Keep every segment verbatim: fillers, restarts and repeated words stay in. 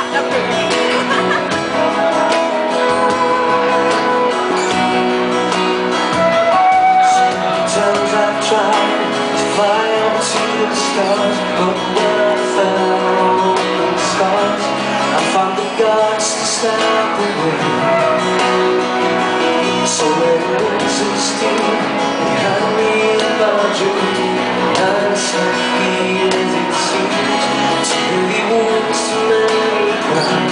Sometimes I've tried to fly up to the stars, but when I fell on the scars, I found the guts to step away. So many winds of steel behind me in my dream, and it's not easy as it seems to really wounds to many ground.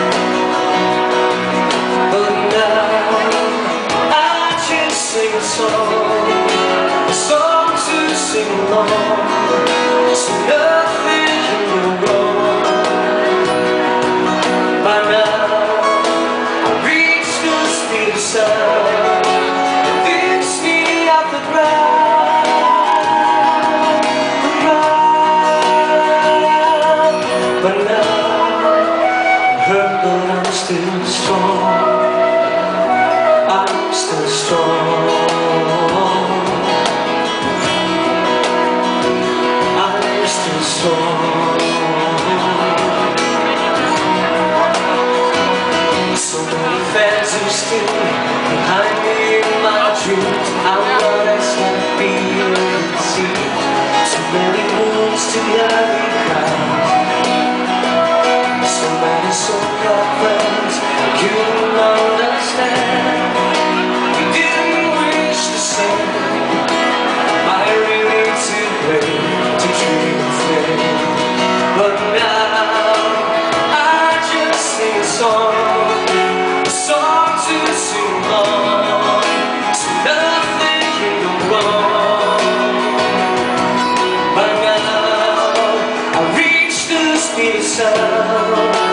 But now I just sing a song, a song to sing along, so nothing can go wrong. By now I reach the speed of sound, it lifts me off the ground, the ground. But now I'm hurt, but I'm still strong. I'm still strong. I'm still strong. So many fans who still behind me in my dreams. I'm not as happy as it seems. So many wounds to heavy crowds. So many so-called friends you don't understand. We didn't wish the same. Am I really too late to dream of fame? But now I just sing a song, a song to sing along, so nothing can go wrong. By now I reach the speed of sound,